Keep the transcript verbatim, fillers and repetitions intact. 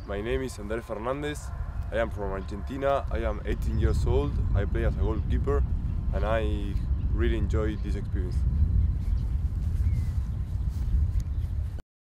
My name is Andrés Fernandez. I am from Argentina. I am eighteen years old. I play as a goalkeeper and I really enjoy this experience.